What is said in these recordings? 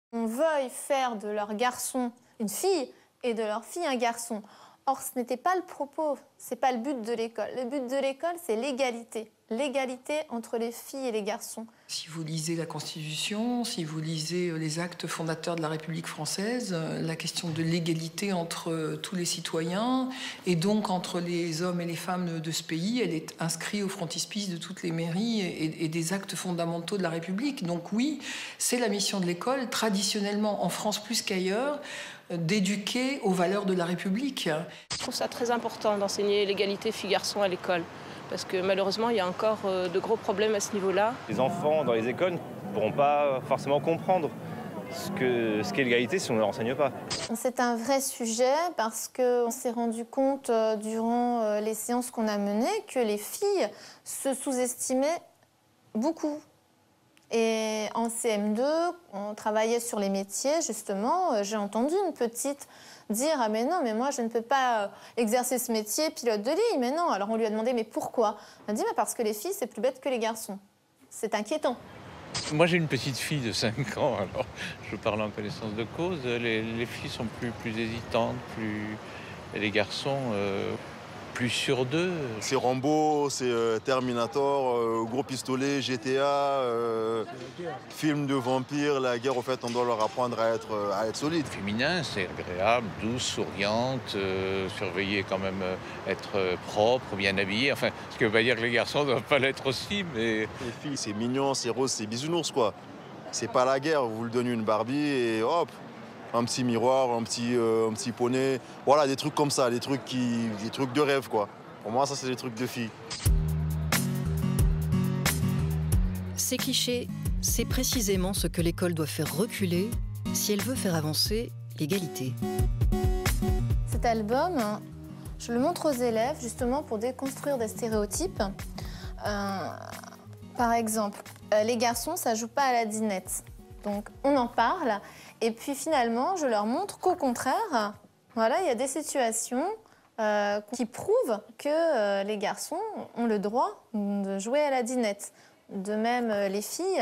On veuille faire de leur garçon une fille et de leur fille un garçon. Or, ce n'était pas le propos, ce n'est pas le but de l'école. Le but de l'école, c'est l'égalité. L'égalité entre les filles et les garçons. Si vous lisez la Constitution, si vous lisez les actes fondateurs de la République française, la question de l'égalité entre tous les citoyens et donc entre les hommes et les femmes de ce pays, elle est inscrite au frontispice de toutes les mairies et des actes fondamentaux de la République. Donc oui, c'est la mission de l'école, traditionnellement en France plus qu'ailleurs, d'éduquer aux valeurs de la République. Je trouve ça très important d'enseigner l'égalité filles-garçons à l'école. Parce que malheureusement, il y a encore de gros problèmes à ce niveau-là. Les enfants dans les écoles ne pourront pas forcément comprendre ce qu'est l'égalité si on ne leur enseigne pas. C'est un vrai sujet parce qu'on s'est rendu compte durant les séances qu'on a menées que les filles se sous-estimaient beaucoup. Et en CM2, on travaillait sur les métiers, justement. J'ai entendu une petite dire « Ah mais non, mais moi je ne peux pas exercer ce métier, pilote de ligne, mais non ». Alors on lui a demandé « Mais pourquoi ?» Elle a dit « Parce que les filles, c'est plus bête que les garçons. » C'est inquiétant. Moi j'ai une petite fille de 5 ans, alors je parle en connaissance de cause. Les filles sont plus hésitantes, et les garçons plus sûrs d'eux. C'est Rambo, c'est Terminator, Gros Pistolet, GTA, film de vampires, la guerre, au fait, on doit leur apprendre à être solide. Féminin, c'est agréable, douce, souriante, surveiller quand même, être propre, bien habillé. Enfin, ce qui ne veut pas dire que les garçons ne doivent pas l'être aussi, mais... Les filles, c'est mignon, c'est rose, c'est bisounours, quoi. C'est pas la guerre, vous lui donnez une Barbie et hop, un petit miroir, un petit poney. Voilà, des trucs comme ça, des trucs de rêve, quoi. Pour moi, ça, c'est des trucs de filles. Ces clichés, c'est précisément ce que l'école doit faire reculer si elle veut faire avancer l'égalité. Cet album, je le montre aux élèves justement pour déconstruire des stéréotypes. Par exemple, les garçons, ça joue pas à la dinette. Donc on en parle et puis finalement je leur montre qu'au contraire, voilà, il y a des situations qui prouvent que les garçons ont le droit de jouer à la dinette. De même les filles,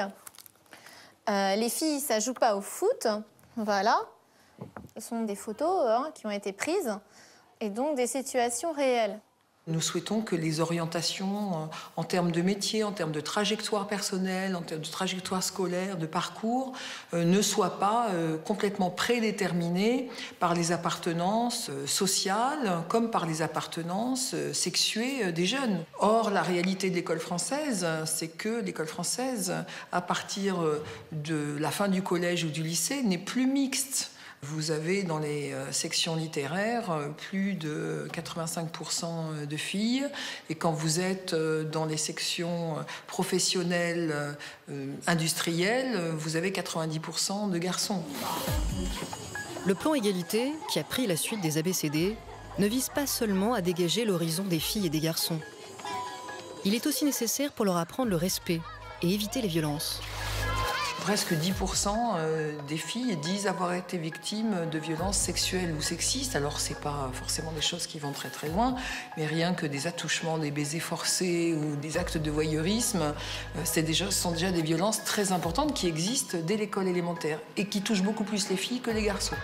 ça joue pas au foot, voilà. Ce sont des photos qui ont été prises et donc des situations réelles. Nous souhaitons que les orientations en termes de métier, en termes de trajectoire personnelle, en termes de trajectoire scolaire, de parcours, ne soient pas complètement prédéterminées par les appartenances sociales comme par les appartenances sexuées des jeunes. Or, la réalité de l'école française, c'est que l'école française, à partir de la fin du collège ou du lycée, n'est plus mixte. Vous avez dans les sections littéraires plus de 85% de filles et quand vous êtes dans les sections professionnelles industrielles, vous avez 90% de garçons. Le plan égalité, qui a pris la suite des ABCD, ne vise pas seulement à dégager l'horizon des filles et des garçons. Il est aussi nécessaire pour leur apprendre le respect et éviter les violences. Presque 10% des filles disent avoir été victimes de violences sexuelles ou sexistes. Alors, ce n'est pas forcément des choses qui vont très très loin, mais rien que des attouchements, des baisers forcés ou des actes de voyeurisme, ce sont déjà des violences très importantes qui existent dès l'école élémentaire et qui touchent beaucoup plus les filles que les garçons.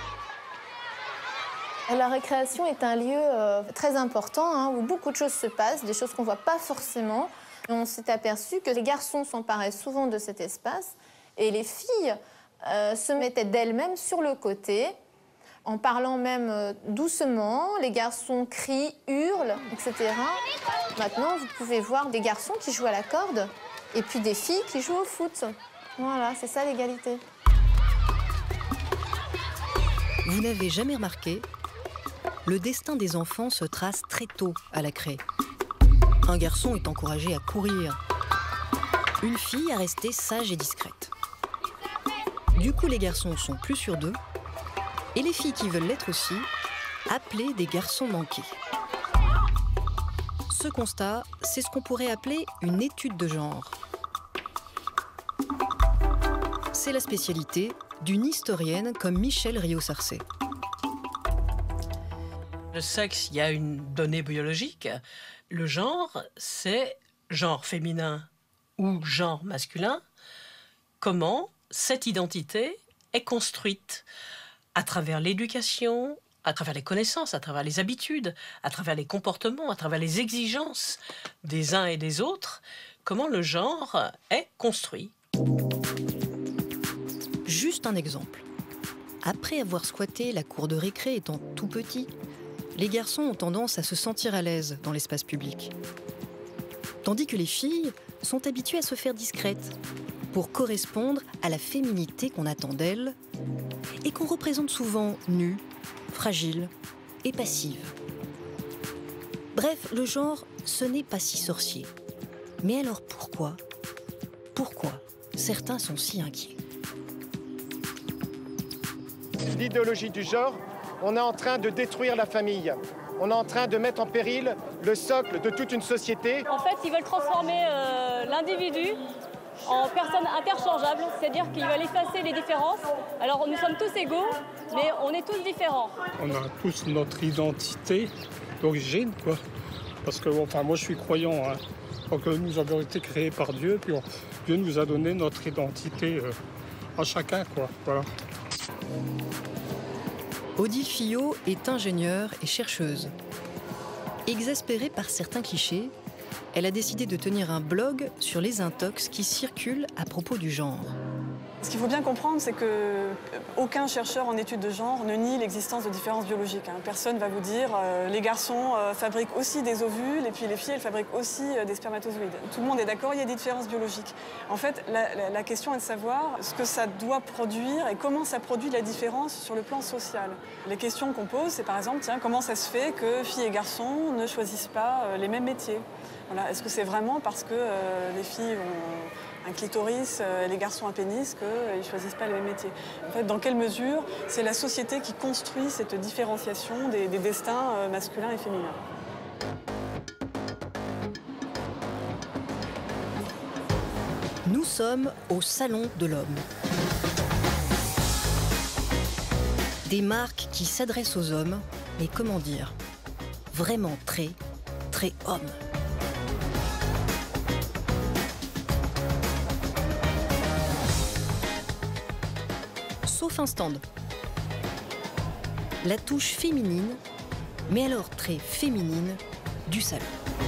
La récréation est un lieu très important où beaucoup de choses se passent, des choses qu'on ne voit pas forcément. Et on s'est aperçu que les garçons s'emparaient souvent de cet espace et les filles se mettaient d'elles-mêmes sur le côté, en parlant même doucement. Les garçons crient, hurlent, etc. Maintenant, vous pouvez voir des garçons qui jouent à la corde et puis des filles qui jouent au foot. Voilà, c'est ça l'égalité. Vous n'avez jamais remarqué, le destin des enfants se trace très tôt à la craie. Un garçon est encouragé à courir, une fille à rester sage et discrète. Du coup, les garçons sont plus sûrs d'eux, et les filles qui veulent l'être aussi, appelées des garçons manqués. Ce constat, c'est ce qu'on pourrait appeler une étude de genre. C'est la spécialité d'une historienne comme Michèle Riot-Sarcey. Le sexe, il y a une donnée biologique. Le genre, c'est genre féminin ou genre masculin. Comment cette identité est construite à travers l'éducation, à travers les connaissances, à travers les habitudes, à travers les comportements, à travers les exigences des uns et des autres, comment le genre est construit. Juste un exemple. Après avoir squatté la cour de récré étant tout petit, les garçons ont tendance à se sentir à l'aise dans l'espace public. Tandis que les filles sont habituées à se faire discrètes pour correspondre à la féminité qu'on attend d'elles et qu'on représente souvent nue, fragile et passive. Bref, le genre, ce n'est pas si sorcier. Mais alors pourquoi certains sont si inquiets? L'idéologie du genre, on est en train de détruire la famille. On est en train de mettre en péril le socle de toute une société. En fait, ils veulent transformer l'individu en personne interchangeable, c'est-à-dire qu'ils veulent effacer les différences. Alors nous sommes tous égaux, mais on est tous différents. On a tous notre identité d'origine, quoi. Parce que, enfin, moi je suis croyant, hein. Donc nous avons été créés par Dieu, puis Dieu nous a donné notre identité à chacun, quoi. Voilà. Odile Fillot est ingénieure et chercheuse. Exaspérée par certains clichés, elle a décidé de tenir un blog sur les intox qui circulent à propos du genre. Ce qu'il faut bien comprendre, c'est qu'aucun chercheur en études de genre ne nie l'existence de différences biologiques. Personne ne va vous dire les garçons fabriquent aussi des ovules et puis les filles elles fabriquent aussi des spermatozoïdes. Tout le monde est d'accord, il y a des différences biologiques. En fait, la question est de savoir ce que ça doit produire et comment ça produit la différence sur le plan social. Les questions qu'on pose, c'est par exemple, tiens, comment ça se fait que filles et garçons ne choisissent pas les mêmes métiers? Voilà. Est-ce que c'est vraiment parce que les filles ont un clitoris et les garçons un pénis qu'ils ne choisissent pas les mêmes métiers? En fait, dans quelle mesure c'est la société qui construit cette différenciation des destins masculins et féminins? Nous sommes au Salon de l'Homme. Des marques qui s'adressent aux hommes, mais comment dire, vraiment très, très hommes. Sauf un stand. La touche féminine, mais alors très féminine, du salon.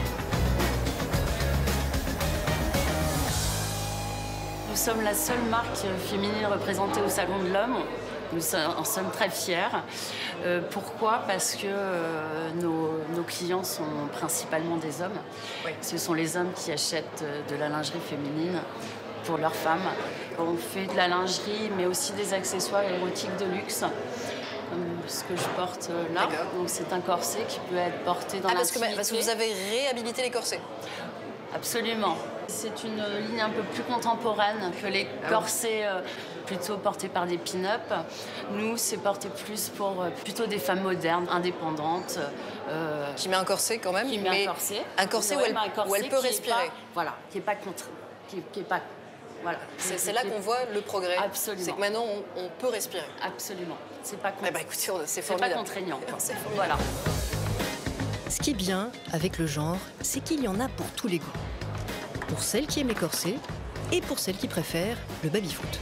Nous sommes la seule marque féminine représentée au Salon de l'Homme. Nous en sommes très fiers. Pourquoi? Parce que nos clients sont principalement des hommes. Oui. Ce sont les hommes qui achètent de la lingerie féminine pour leurs femmes. On fait de la lingerie, mais aussi des accessoires érotiques de luxe, comme ce que je porte là. Donc c'est un corset qui peut être porté dans l'intimité. Parce que vous avez réhabilité les corsets. Absolument. C'est une ligne un peu plus contemporaine que les corsets plutôt portés par des pin-up. Nous, c'est porté plus pour plutôt des femmes modernes, indépendantes. Qui met un corset quand même. Qui met un corset. Un corset où elle peut respirer. Voilà, qui n'est pas contre. Qui est pas. Voilà. C'est là qu'on voit le progrès. Absolument. C'est que maintenant, on peut respirer. Absolument. C'est pas contre... écoutez, c'est pas contraignant. C'est formidable. Voilà. Ce qui est bien avec le genre, c'est qu'il y en a pour tous les goûts. Pour celles qui aiment les corsets et pour celles qui préfèrent le baby-foot.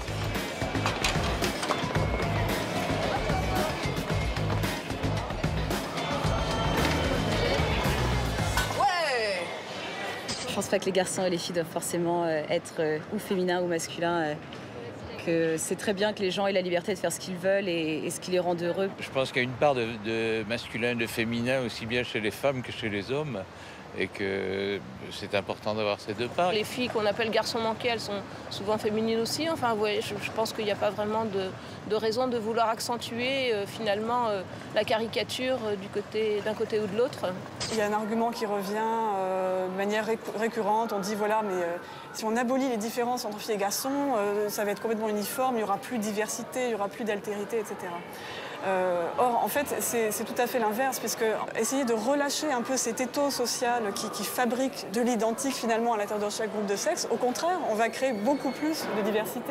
Je pense pas que les garçons et les filles doivent forcément être ou féminins ou masculins. Que c'est très bien que les gens aient la liberté de faire ce qu'ils veulent et ce qui les rend heureux. Je pense qu'il y a une part de masculin et de féminin aussi bien chez les femmes que chez les hommes. Et que c'est important d'avoir ces deux parts. Les filles qu'on appelle garçons manqués, elles sont souvent féminines aussi. Enfin, ouais, je pense qu'il n'y a pas vraiment de raison de vouloir accentuer finalement la caricature d'un côté ou de l'autre. Il y a un argument qui revient de manière récurrente. On dit voilà, mais si on abolit les différences entre filles et garçons, ça va être complètement uniforme, il n'y aura plus de diversité, il n'y aura plus d'altérité, etc. Or, en fait, c'est tout à fait l'inverse, puisque essayer de relâcher un peu cet étau social qui fabrique de l'identique finalement à l'intérieur de chaque groupe de sexe, au contraire, on va créer beaucoup plus de diversité.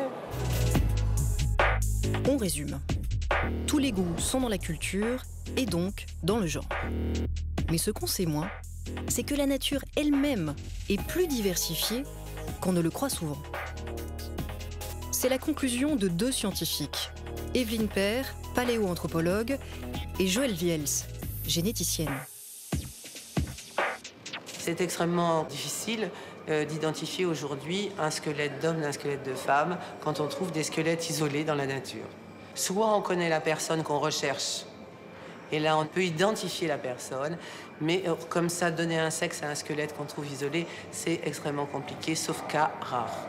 On résume. Tous les goûts sont dans la culture et donc dans le genre. Mais ce qu'on sait moins, c'est que la nature elle-même est plus diversifiée qu'on ne le croit souvent. C'est la conclusion de 2 scientifiques, Evelyne Père, paléoanthropologue, et Joëlle Viels, généticienne. C'est extrêmement difficile d'identifier aujourd'hui un squelette d'homme d'un squelette de femme quand on trouve des squelettes isolés dans la nature. Soit on connaît la personne qu'on recherche, et là on peut identifier la personne, mais comme ça, donner un sexe à un squelette qu'on trouve isolé, c'est extrêmement compliqué, sauf cas rares.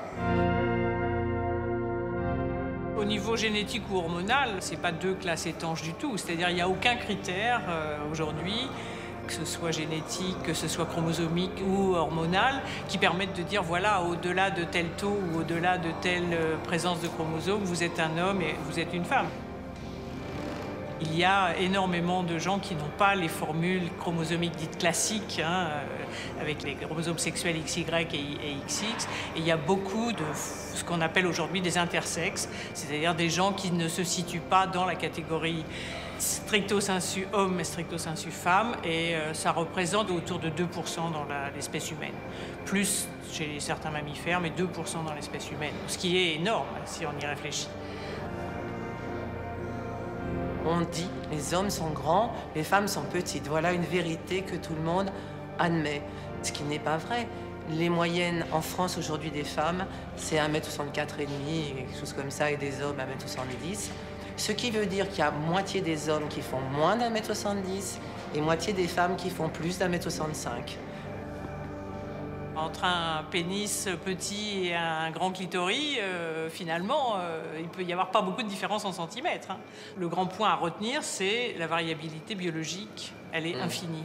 Au niveau génétique ou hormonal, c'est pas 2 classes étanches du tout. C'est-à-dire il n'y a aucun critère aujourd'hui, que ce soit génétique, que ce soit chromosomique ou hormonal, qui permettent de dire voilà, au-delà de tel taux ou au-delà de telle présence de chromosomes, vous êtes un homme et vous êtes une femme. Il y a énormément de gens qui n'ont pas les formules chromosomiques dites classiques, avec les chromosomes sexuels XY et XX. Et il y a beaucoup de ce qu'on appelle aujourd'hui des intersexes, c'est-à-dire des gens qui ne se situent pas dans la catégorie stricto sensu homme et stricto sensu femme. Et ça représente autour de 2% dans l'espèce humaine. Plus chez certains mammifères, mais 2% dans l'espèce humaine. Ce qui est énorme si on y réfléchit. On dit les hommes sont grands, les femmes sont petites. Voilà une vérité que tout le monde admet, ce qui n'est pas vrai. Les moyennes en France aujourd'hui des femmes, c'est 1m64,5, quelque chose comme ça, et des hommes 1m70. Ce qui veut dire qu'il y a moitié des hommes qui font moins d'1m70 et moitié des femmes qui font plus d'1m65. Entre un pénis petit et un grand clitoris, finalement, il peut y avoir pas beaucoup de différence en centimètres. Le grand point à retenir, c'est la variabilité biologique. Elle est infinie.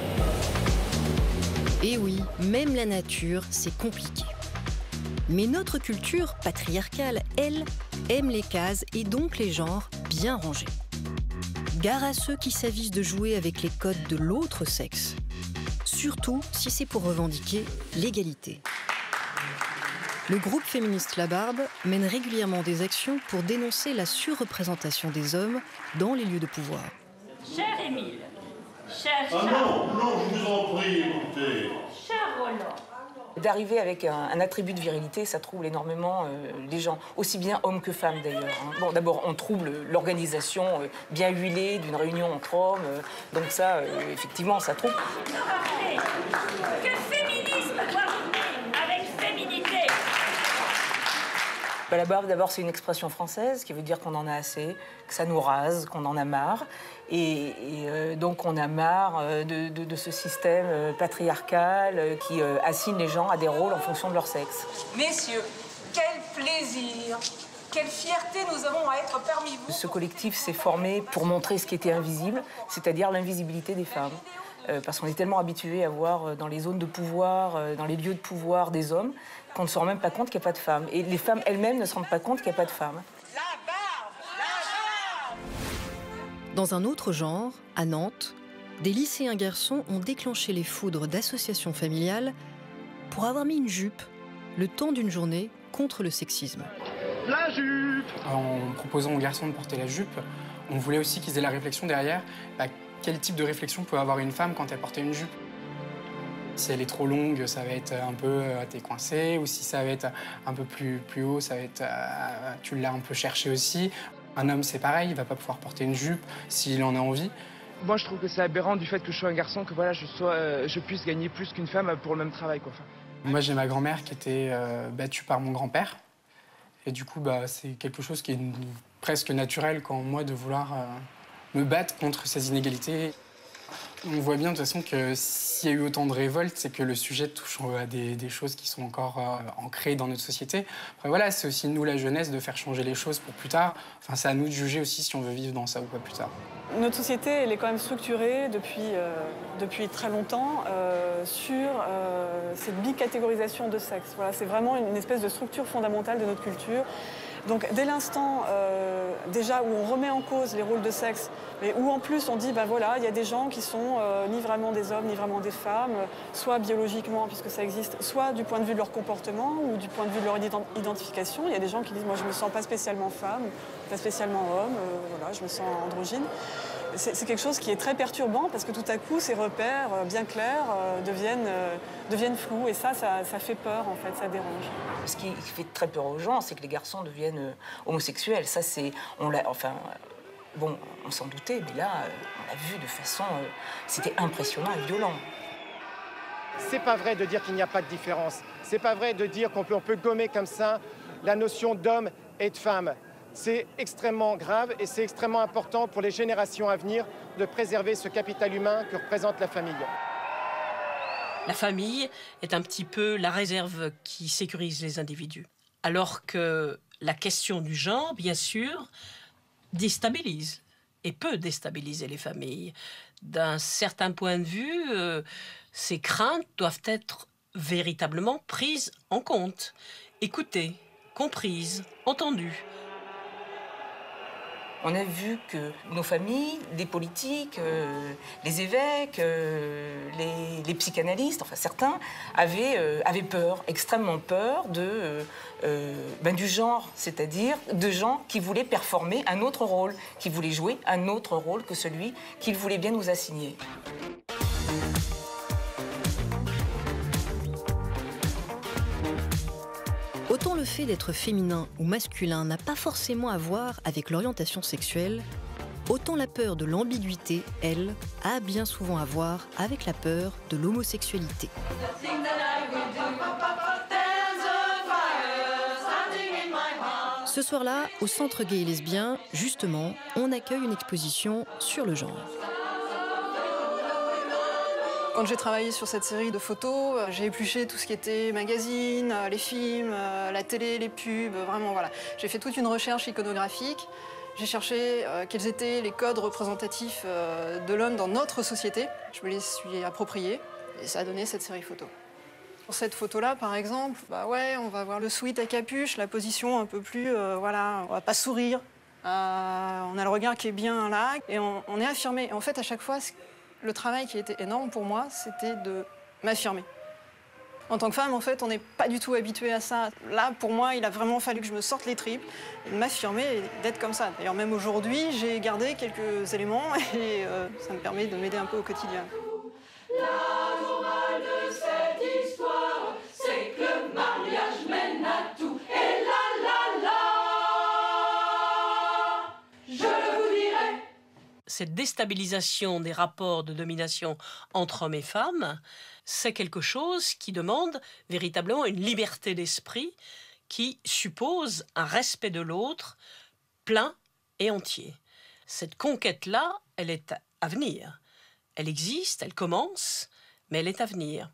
Et oui, même la nature, c'est compliqué. Mais notre culture patriarcale, elle, aime les cases et donc les genres bien rangés. Gare à ceux qui s'avisent de jouer avec les codes de l'autre sexe. Surtout si c'est pour revendiquer l'égalité. Le groupe féministe La Barbe mène régulièrement des actions pour dénoncer la surreprésentation des hommes dans les lieux de pouvoir. Cher Émile, cher Charles... Ah non, je vous en prie, écoutez. Cher Roland. D'arriver avec un attribut de virilité, ça trouble énormément les gens, aussi bien hommes que femmes d'ailleurs. Bon, d'abord, on trouble l'organisation bien huilée d'une réunion entre hommes, donc ça, effectivement, ça trouble. Rappelez que féminisme doit rimer avec féminité. La barbe, d'abord, c'est une expression française qui veut dire qu'on en a assez, que ça nous rase, qu'on en a marre. Et donc on a marre de ce système patriarcal qui assigne les gens à des rôles en fonction de leur sexe. Messieurs, quel plaisir, quelle fierté nous avons à être parmi vous. Ce collectif s'est formé pour montrer ce qui était invisible, c'est-à-dire l'invisibilité des femmes. Parce qu'on est tellement habitué à voir dans les zones de pouvoir, dans les lieux de pouvoir des hommes, qu'on ne se rend même pas compte qu'il n'y a pas de femmes. Et les femmes elles-mêmes ne se rendent pas compte qu'il n'y a pas de femmes. Dans un autre genre, à Nantes, des lycéens garçons ont déclenché les foudres d'associations familiales pour avoir mis une jupe le temps d'une journée contre le sexisme. La jupe! En proposant aux garçons de porter la jupe, on voulait aussi qu'ils aient la réflexion derrière, quel type de réflexion peut avoir une femme quand elle portait une jupe. Si elle est trop longue, ça va être un peu t'es coincé, ou si ça va être un peu plus haut, ça va être tu l'as un peu cherché aussi. Un homme, c'est pareil, il va pas pouvoir porter une jupe s'il en a envie. Moi, je trouve que c'est aberrant du fait que je sois un garçon, que voilà, je puisse gagner plus qu'une femme pour le même travail, quoi. Moi, j'ai ma grand-mère qui était battue par mon grand-père. Et du coup, c'est quelque chose qui est presque naturel quand moi de vouloir me battre contre ces inégalités. On voit bien de toute façon que s'il y a eu autant de révoltes, c'est que le sujet touche à des choses qui sont encore ancrées dans notre société. Après voilà, c'est aussi nous, la jeunesse, de faire changer les choses pour plus tard. Enfin, c'est à nous de juger aussi si on veut vivre dans ça ou pas plus tard. Notre société, elle est quand même structurée depuis très longtemps sur cette bicatégorisation de sexe. Voilà, c'est vraiment une espèce de structure fondamentale de notre culture. Donc dès l'instant déjà où on remet en cause les rôles de sexe, mais où en plus on dit voilà, il y a des gens qui sont ni vraiment des hommes ni vraiment des femmes, soit biologiquement puisque ça existe, soit du point de vue de leur comportement ou du point de vue de leur identification. Il y a des gens qui disent moi je me sens pas spécialement femme, pas spécialement homme, voilà, je me sens androgyne. C'est quelque chose qui est très perturbant parce que tout à coup, ces repères bien clairs deviennent flous. Et ça fait peur, en fait, ça dérange. Ce qui fait très peur aux gens, c'est que les garçons deviennent homosexuels. Ça, c'est... Bon, on s'en doutait, mais là, on l'a vu de façon... c'était impressionnant et violent. C'est pas vrai de dire qu'il n'y a pas de différence. C'est pas vrai de dire qu'on peut gommer comme ça la notion d'homme et de femme. C'est extrêmement grave et c'est extrêmement important pour les générations à venir de préserver ce capital humain que représente la famille. La famille est un petit peu la réserve qui sécurise les individus. Alors que la question du genre, bien sûr, déstabilise et peut déstabiliser les familles. D'un certain point de vue, ces craintes doivent être véritablement prises en compte, écoutées, comprises, entendues. On a vu que nos familles, les politiques, les évêques, les psychanalystes, enfin certains, avaient peur, extrêmement peur du genre, c'est-à-dire de gens qui voulaient performer un autre rôle, qui voulaient jouer un autre rôle que celui qu'ils voulaient bien nous assigner. Autant le fait d'être féminin ou masculin n'a pas forcément à voir avec l'orientation sexuelle, autant la peur de l'ambiguïté, elle, a bien souvent à voir avec la peur de l'homosexualité. Ce soir-là, au Centre Gay et Lesbien, justement, on accueille une exposition sur le genre. Quand j'ai travaillé sur cette série de photos, j'ai épluché tout ce qui était magazines, les films, la télé, les pubs, vraiment voilà. J'ai fait toute une recherche iconographique. J'ai cherché quels étaient les codes représentatifs de l'homme dans notre société. Je me les suis appropriés et ça a donné cette série photo. Pour cette photo-là, par exemple, on va voir le sweat à capuche, la position un peu plus, voilà, on va pas sourire. On a le regard qui est bien là et on est affirmé. Et en fait, à chaque fois, le travail qui était énorme pour moi, c'était de m'affirmer. En tant que femme, en fait, on n'est pas du tout habitué à ça. Là, pour moi, il a vraiment fallu que je me sorte les tripes, de m'affirmer et d'être comme ça. D'ailleurs, même aujourd'hui, j'ai gardé quelques éléments et ça me permet de m'aider un peu au quotidien. La morale de cette histoire, c'est que le mariage mène à tout. Et je vous dirai. Cette déstabilisation des rapports de domination entre hommes et femmes, c'est quelque chose qui demande véritablement une liberté d'esprit qui suppose un respect de l'autre plein et entier. Cette conquête-là, elle est à venir. Elle existe, elle commence, mais elle est à venir.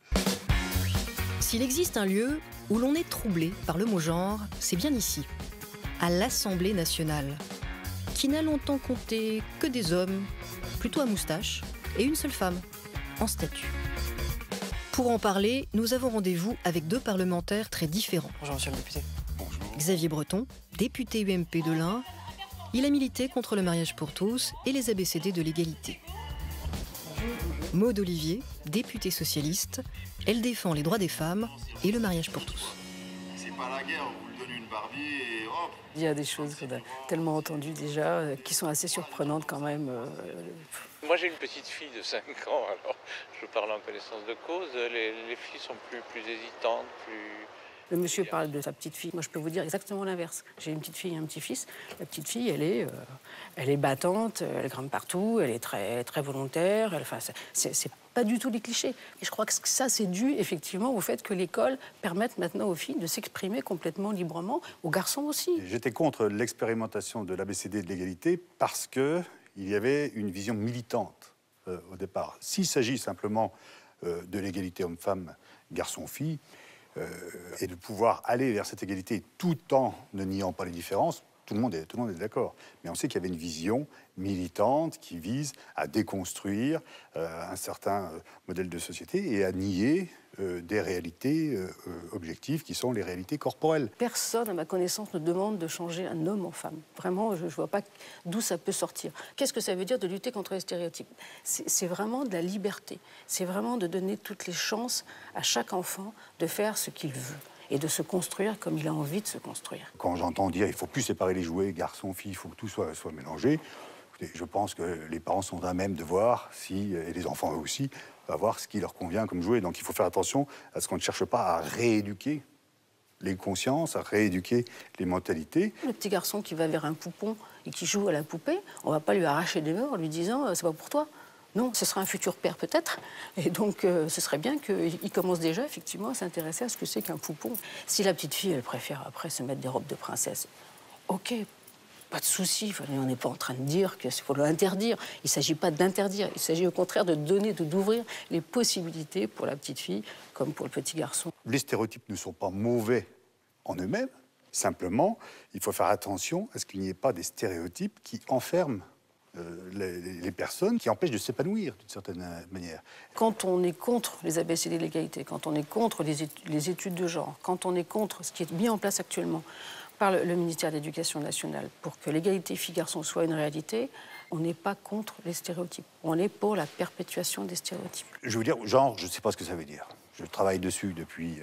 S'il existe un lieu où l'on est troublé par le mot genre, c'est bien ici, à l'Assemblée nationale, qui n'a longtemps compté que des hommes, plutôt à moustache, et une seule femme, en statue. Pour en parler, nous avons rendez-vous avec deux parlementaires très différents. Bonjour, monsieur le député. Bonjour. Xavier Breton, député UMP de l'Ain, il a milité contre le mariage pour tous et les ABCD de l'égalité. Maude Olivier, députée socialiste, elle défend les droits des femmes et le mariage pour tous. C'est pas la guerre, on vous donne une Barbie et hop. Il y a des choses qu'on a tellement entendues déjà, qui sont assez surprenantes quand même. Moi j'ai une petite fille de 5 ans, alors je parle en connaissance de cause. Les filles sont plus hésitantes, plus... Le monsieur parle de sa petite fille. Moi, je peux vous dire exactement l'inverse. J'ai une petite fille et un petit-fils. La petite fille, elle est battante, elle grimpe partout, elle est très, très volontaire. Enfin, c'est pas du tout des clichés. Et je crois que ça, c'est dû effectivement au fait que l'école permette maintenant aux filles de s'exprimer complètement librement, aux garçons aussi. J'étais contre l'expérimentation de l'ABCD de l'égalité parce qu'il y avait une vision militante au départ. S'il s'agit simplement de l'égalité homme-femme, garçon-fille, et de pouvoir aller vers cette égalité tout en ne niant pas les différences, tout le monde est d'accord. Mais on sait qu'il y avait une vision militante qui vise à déconstruire un certain modèle de société et à nier des réalités objectives qui sont les réalités corporelles. Personne, à ma connaissance, ne demande de changer un homme en femme. Vraiment, je ne vois pas d'où ça peut sortir. Qu'est-ce que ça veut dire de lutter contre les stéréotypes? C'est vraiment de la liberté. C'est vraiment de donner toutes les chances à chaque enfant de faire ce qu'il veut et de se construire comme il a envie de se construire. Quand j'entends dire qu'il ne faut plus séparer les jouets, garçons, filles, il faut que tout soit mélangé, Et je pense que les parents sont à même de voir si, et les enfants eux aussi, à voir ce qui leur convient comme jouet. Donc il faut faire attention à ce qu'on ne cherche pas à rééduquer les consciences, à rééduquer les mentalités. Le petit garçon qui va vers un poupon et qui joue à la poupée, on ne va pas lui arracher des mains en lui disant c'est pas pour toi. Non, ce sera un futur père peut-être. Et donc ce serait bien qu'il commence déjà effectivement à s'intéresser à ce que c'est qu'un poupon. Si la petite fille, elle préfère après se mettre des robes de princesse, ok, pas de souci. On n'est pas en train de dire qu'il faut l'interdire. Il ne s'agit pas d'interdire. Il s'agit au contraire de donner, d'ouvrir les possibilités pour la petite fille comme pour le petit garçon. Les stéréotypes ne sont pas mauvais en eux-mêmes. Simplement, il faut faire attention à ce qu'il n'y ait pas des stéréotypes qui enferment les personnes, qui empêchent de s'épanouir d'une certaine manière. Quand on est contre les ABCD de l'égalité, quand on est contre les études de genre, quand on est contre ce qui est mis en place actuellement par le ministère de l'Éducation nationale pour que l'égalité filles-garçons soit une réalité, on n'est pas contre les stéréotypes. On est pour la perpétuation des stéréotypes. Je veux dire, genre, je ne sais pas ce que ça veut dire. Je travaille dessus depuis,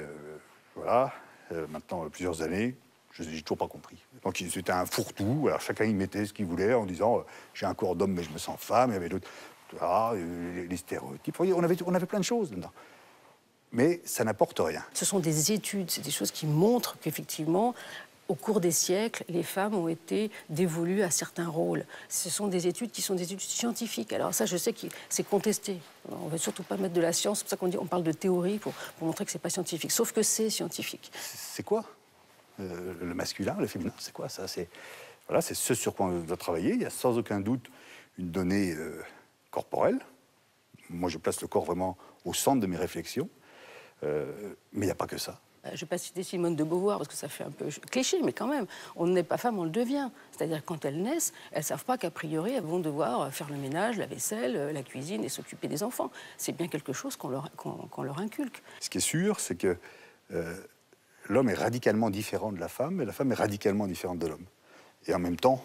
maintenant plusieurs années. Je n'ai toujours pas compris. Donc c'était un fourre-tout. Alors chacun y mettait ce qu'il voulait en disant j'ai un corps d'homme mais je me sens femme. Il y avait d'autres, les stéréotypes. Vous voyez, on avait plein de choses dedans. Mais ça n'apporte rien. Ce sont des études, c'est des choses qui montrent qu'effectivement, au cours des siècles, les femmes ont été dévolues à certains rôles. Ce sont des études qui sont des études scientifiques. Alors ça, je sais que c'est contesté. On ne veut surtout pas mettre de la science. C'est pour ça qu'on parle de théorie pour montrer que ce n'est pas scientifique. Sauf que c'est scientifique. C'est quoi le masculin, le féminin, c'est quoi ça? C'est ce sur quoi on doit travailler. Il y a sans aucun doute une donnée corporelle. Moi, je place le corps vraiment au centre de mes réflexions. Mais il n'y a pas que ça. Je ne vais pas citer Simone de Beauvoir, parce que ça fait un peu cliché, mais quand même, on n'est pas femme, on le devient. C'est-à-dire quand elles naissent, elles ne savent pas qu'a priori, elles vont devoir faire le ménage, la vaisselle, la cuisine et s'occuper des enfants. C'est bien quelque chose qu'on leur inculque. Ce qui est sûr, c'est que l'homme est radicalement différent de la femme, et la femme est radicalement différente de l'homme. Et en même temps,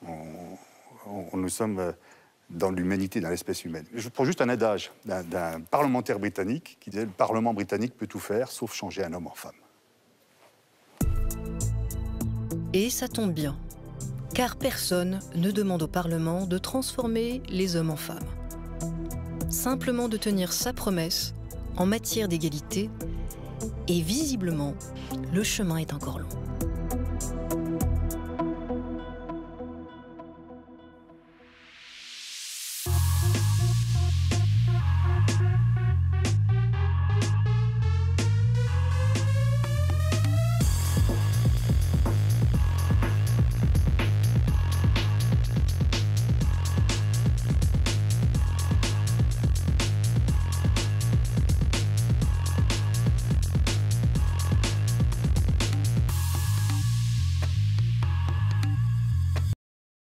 nous sommes dans l'humanité, dans l'espèce humaine. Je prends juste un adage d'un parlementaire britannique qui disait « Le Parlement britannique peut tout faire, sauf changer un homme en femme ». Et ça tombe bien, car personne ne demande au Parlement de transformer les hommes en femmes. Simplement de tenir sa promesse en matière d'égalité. Et visiblement, le chemin est encore long.